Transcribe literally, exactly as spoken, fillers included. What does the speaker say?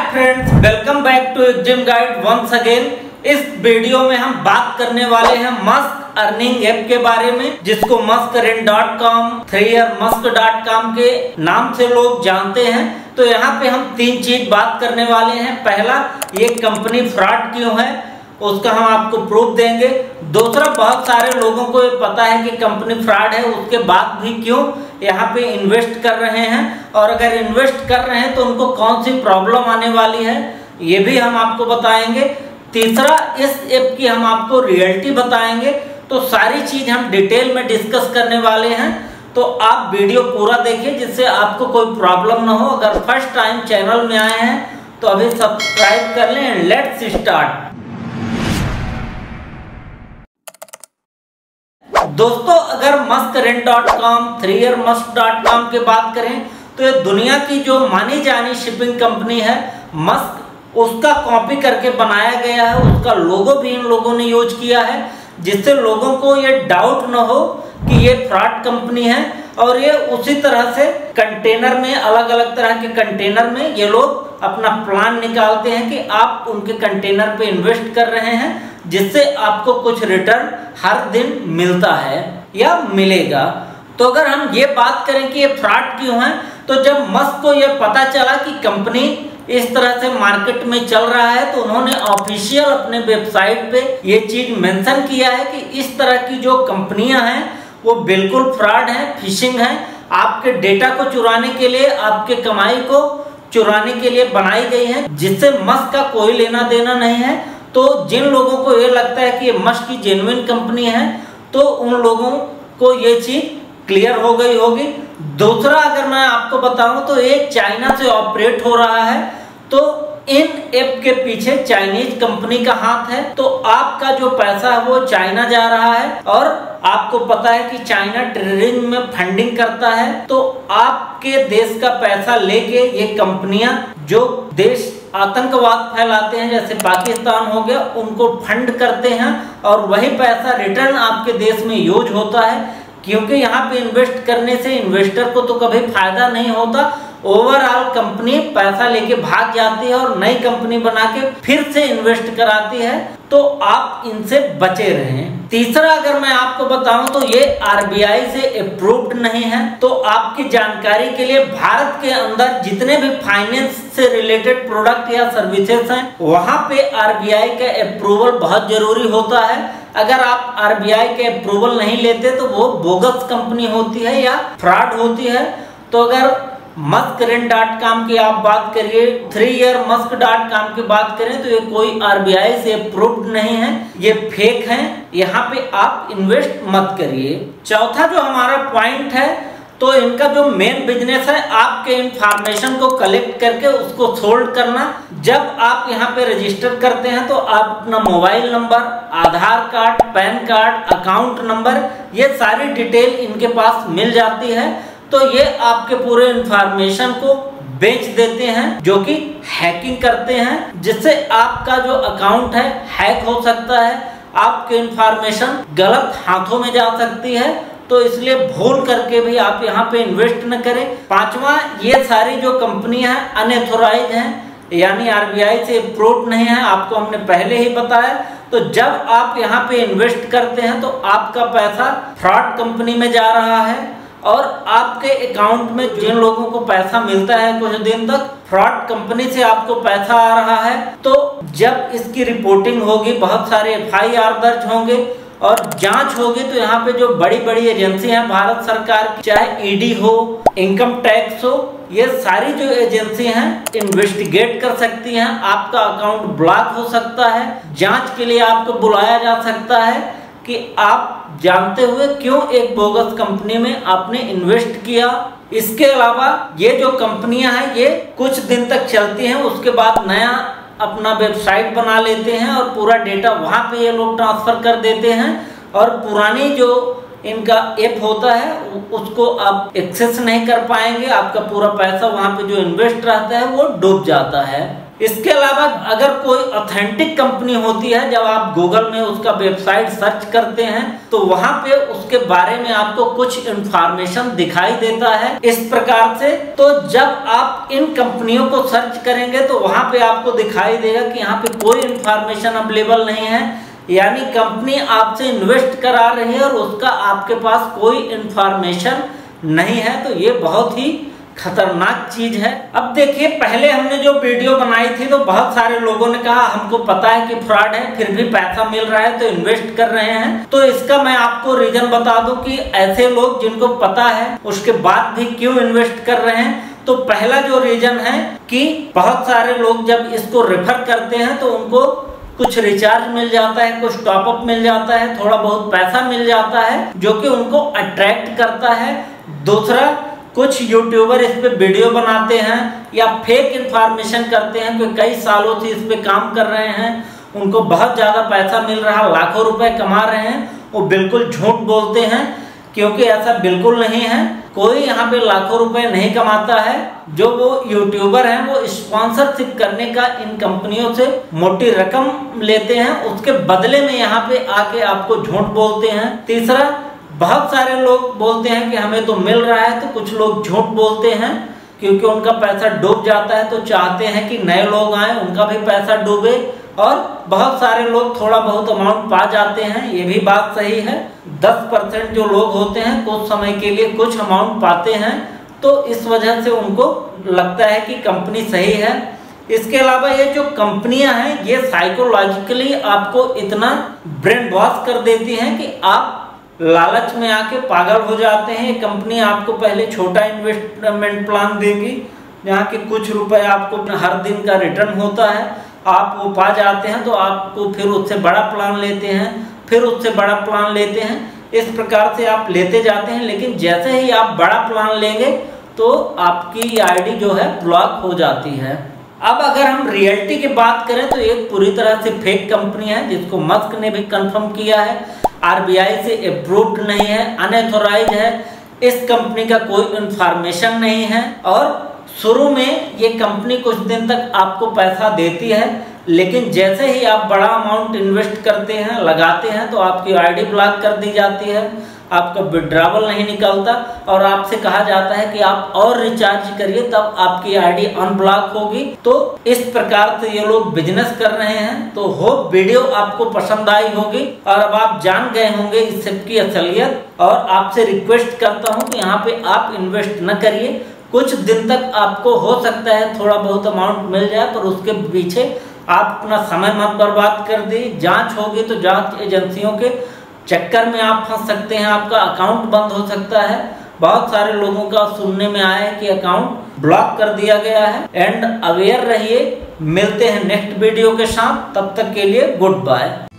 Friends, welcome back to Exim guide once again. इस video में हम बात करने वाले हैं मस्क अर्निंग ऐप के बारे में, जिसको Maersk earn dot com, three year Maersk dot com के नाम से लोग जानते हैं। तो यहाँ पे हम तीन चीज बात करने वाले हैं। पहला, ये कंपनी फ्रॉड क्यों है, उसका हम आपको प्रूफ देंगे। दूसरा, बहुत सारे लोगों को ये पता है कि कंपनी फ्रॉड है, उसके बाद भी क्यों यहाँ पे इन्वेस्ट कर रहे हैं, और अगर इन्वेस्ट कर रहे हैं तो उनको कौन सी प्रॉब्लम आने वाली है, ये भी हम आपको बताएंगे। तीसरा, इस ऐप की हम आपको रियलिटी बताएंगे। तो सारी चीज हम डिटेल में डिस्कस करने वाले हैं, तो आप वीडियो पूरा देखिए जिससे आपको कोई प्रॉब्लम ना हो। अगर फर्स्ट टाइम चैनल में आए हैं तो अभी सब्सक्राइब कर लें। Let's start. दोस्तों, अगर Maersk earn dot com, three year Maersk dot com की बात करें तो ये दुनिया की जो मानी जानी शिपिंग कंपनी है मस्क, उसका कॉपी करके बनाया गया है। उसका लोगो भी इन लोगों ने यूज किया है, जिससे लोगों को ये डाउट न हो कि ये फ्रॉड कंपनी है। और ये उसी तरह से कंटेनर में, अलग अलग तरह के कंटेनर में ये लोग अपना प्लान निकालते हैं कि आप उनके कंटेनर पे इन्वेस्ट कर रहे हैं, जिससे आपको कुछ रिटर्न हर दिन मिलता है या मिलेगा। तो अगर हम ये बात करें कि ये फ्रॉड क्यों है, तो जब मस्क को ये पता चला कि कंपनी इस तरह से मार्केट में चल रहा है, तो उन्होंने ऑफिशियल अपने वेबसाइट पे ये चीज मेंशन किया है कि इस तरह की जो कंपनियां हैं वो बिल्कुल फ्रॉड हैं, फिशिंग हैं। आपके डेटा को चुराने के लिए, आपके कमाई को चुराने के लिए बनाई गई है, जिससे मस्क का कोई लेना देना नहीं है। तो जिन लोगों को ये लगता है कि ये मस्क की जेन्युइन कंपनी है, तो उन लोगों को ये चीज क्लियर हो गई होगी। दूसरा, अगर मैं आपको बताऊं तो ये चाइना से ऑपरेट हो रहा है, तो इन ऐप के पीछे चाइनीज कंपनी का हाथ है। तो आपका जो पैसा है वो चाइना जा रहा है, और आपको पता है कि चाइना टेररिज्म में फंडिंग करता है। तो आपके देश का पैसा लेके ये कंपनियां, जो देश आतंकवाद फैलाते हैं जैसे पाकिस्तान हो गया, उनको फंड करते हैं, और वही पैसा रिटर्न आपके देश में यूज होता है। क्योंकि यहाँ पे इन्वेस्ट करने से इन्वेस्टर को तो कभी फायदा नहीं होता, ओवरऑल कंपनी पैसा लेके भाग जाती है और नई कंपनी बना के फिर से इन्वेस्ट कराती है। तो आप इनसे बचे रहें। तीसरा, अगर मैं आपको बताऊं तो ये आरबीआई से अप्रूव्ड नहीं है। तो आपकी जानकारी के लिए, भारत के अंदर जितने भी फाइनेंस से रिलेटेड प्रोडक्ट या सर्विसेज हैं, वहां पे आरबीआई का अप्रूवल बहुत जरूरी होता है। अगर आप आरबीआई के अप्रूवल नहीं लेते तो वो बोगस कंपनी होती है या फ्रॉड होती है। तो अगर मस्क अर्न डॉट कॉम की आप बात करिए, three year Maersk dot com की बात करें, तो ये कोई आरबीआई से अप्रूव्ड नहीं है, ये फेक हैं। यहाँ पे आप इन्वेस्ट मत करिए। चौथा जो हमारा पॉइंट है, तो इनका जो मेन बिजनेस है आपके इंफॉर्मेशन को कलेक्ट करके उसको सोल्ड करना। जब आप यहाँ पे रजिस्टर करते हैं तो आप अपना mobile number, Aadhaar card, PAN card, account number, ये सारी डिटेल इनके पास मिल जाती है। तो ये आपके पूरे इंफॉर्मेशन को बेच देते हैं, जो कि हैकिंग करते हैं, जिससे आपका जो अकाउंट है हैक हो सकता है, आपके इंफॉर्मेशन गलत हाथों में जा सकती है। तो इसलिए भूल करके भी आप यहाँ पे इन्वेस्ट न करें। पांचवा, ये सारी जो कंपनियां हैं अनऑथोराइज हैं, यानी आरबीआई से अप्रूव्ड नहीं है, आपको हमने पहले ही बताया। तो जब आप यहाँ पे इन्वेस्ट करते हैं तो आपका पैसा फ्रॉड कंपनी में जा रहा है, और आपके अकाउंट में जिन लोगों को पैसा मिलता है कुछ दिन तक, फ्रॉड कंपनी से आपको पैसा आ रहा है। तो जब इसकी रिपोर्टिंग होगी, बहुत सारे एफ आई आर दर्ज होंगे और जांच होगी, तो यहाँ पे जो बड़ी बड़ी एजेंसी हैं भारत सरकार की, चाहे ईडी हो, इनकम टैक्स हो, ये सारी जो एजेंसी हैं इन्वेस्टिगेट कर सकती हैं। आपका अकाउंट ब्लॉक हो सकता है, जांच के लिए आपको बुलाया जा सकता है कि आप जानते हुए क्यों एक बोगस कंपनी में आपने इन्वेस्ट किया। इसके अलावा ये जो कंपनियां हैं ये कुछ दिन तक चलती हैं, उसके बाद नया अपना वेबसाइट बना लेते हैं और पूरा डेटा वहां पे ये लोग ट्रांसफर कर देते हैं, और पुरानी जो इनका ऐप होता है उसको आप एक्सेस नहीं कर पाएंगे। आपका पूरा पैसा वहां पे जो इन्वेस्ट रहता है वो डूब जाता है। इसके अलावा अगर कोई ऑथेंटिक कंपनी होती है, जब आप गूगल में उसका वेबसाइट सर्च करते हैं तो वहां पे उसके बारे में आपको कुछ इंफॉर्मेशन दिखाई देता है इस प्रकार से। तो जब आप इन कंपनियों को सर्च करेंगे तो वहां पे आपको दिखाई देगा कि यहाँ पे कोई इंफॉर्मेशन अवेलेबल नहीं है, यानी कंपनी आपसे इन्वेस्ट करा रही है और उसका आपके पास कोई इंफॉर्मेशन नहीं है। तो ये बहुत ही खतरनाक चीज है। अब देखिए, पहले हमने जो वीडियो बनाई थी तो बहुत सारे लोगों ने कहा हमको पता है कि फ्रॉड है, फिर भी पैसा मिल रहा है तो इन्वेस्ट कर रहे हैं। तो इसका मैं आपको रीजन बता दूं कि ऐसे लोग जिनको पता है उसके बाद भी क्यों इन्वेस्ट कर रहे हैं। तो पहला जो रीजन है कि बहुत सारे लोग जब इसको रेफर करते हैं तो उनको कुछ रिचार्ज मिल जाता है, कुछ टॉपअप मिल जाता है, थोड़ा बहुत पैसा मिल जाता है जो कि उनको अट्रैक्ट करता है। दूसरा, कुछ यूट्यूबर इस पे वीडियो बनाते हैं या फेक इंफॉर्मेशन करते हैं, कोई कई सालों से इस पे काम कर रहे हैं, उनको बहुत ज़्यादा पैसा मिल रहा है, लाखों रुपए कमा रहे हैं, वो बिल्कुल झूठ बोलते हैं क्योंकि ऐसा बिल्कुल नहीं है। कोई यहाँ पे लाखों रुपए नहीं कमाता है। जो वो यूट्यूबर हैं वो स्पॉन्सरशिप करने का इन कंपनियों से मोटी रकम लेते हैं, उसके बदले में यहाँ पे आके आपको झूठ बोलते हैं। तीसरा, बहुत सारे लोग बोलते हैं कि हमें तो मिल रहा है, तो कुछ लोग झूठ बोलते हैं क्योंकि उनका पैसा डूब जाता है तो चाहते हैं कि नए लोग आए, उनका भी पैसा डूबे। और बहुत सारे लोग थोड़ा बहुत अमाउंट पा जाते हैं, ये भी बात सही है। दस परसेंट जो लोग होते हैं कुछ समय के लिए कुछ अमाउंट पाते हैं, तो इस वजह से उनको लगता है कि कंपनी सही है। इसके अलावा ये जो कंपनियां हैं ये साइकोलॉजिकली आपको इतना ब्रेन वॉश कर देती हैं कि आप लालच में आके पागल हो जाते हैं। ये कंपनी आपको पहले छोटा इन्वेस्टमेंट प्लान देगी जहाँ के कुछ रुपए आपको हर दिन का रिटर्न होता है, आप वो पा जाते हैं तो आपको फिर उससे बड़ा प्लान लेते हैं, फिर उससे बड़ा प्लान लेते हैं, इस प्रकार से आप लेते जाते हैं। लेकिन जैसे ही आप बड़ा प्लान लेंगे तो आपकी आईडी जो है ब्लॉक हो जाती है। अब अगर हम रियलिटी की बात करें तो एक पूरी तरह से फेक कंपनी है जिसको मस्क ने भी कंफर्म किया है, आरबीआई से अप्रूव्ड नहीं है, अनऑथोराइज्ड है, इस कंपनी का कोई इंफॉर्मेशन नहीं है। और शुरू में ये कंपनी कुछ दिन तक आपको पैसा देती है, लेकिन जैसे ही आप बड़ा अमाउंट इन्वेस्ट करते हैं, लगाते हैं, तो आपकी आईडी ब्लॉक कर दी जाती है, आपका विड्रॉवल नहीं निकलता और आपसे कहा जाता है कि आप और रिचार्ज करिए तब आपकी आईडी अनब्लॉक होगी। तो इस प्रकार से ये लोग बिजनेस कर रहे हैं। तो होप वीडियो आपको पसंद आई होगी और अब आप जान गए होंगे इस सब की असलियत। और आपसे रिक्वेस्ट करता हूँ कि यहाँ पे आप इन्वेस्ट न करिए, कुछ दिन तक आपको हो सकता है थोड़ा बहुत अमाउंट मिल जाए, पर उसके पीछे आप अपना समय मत बर्बाद कर दी। जांच होगी तो जांच एजेंसियों के चक्कर में आप फंस सकते हैं, आपका अकाउंट बंद हो सकता है। बहुत सारे लोगों का सुनने में आया है कि अकाउंट ब्लॉक कर दिया गया है। एंड अवेयर रहिए। मिलते हैं नेक्स्ट वीडियो के साथ, तब तक के लिए गुड बाय।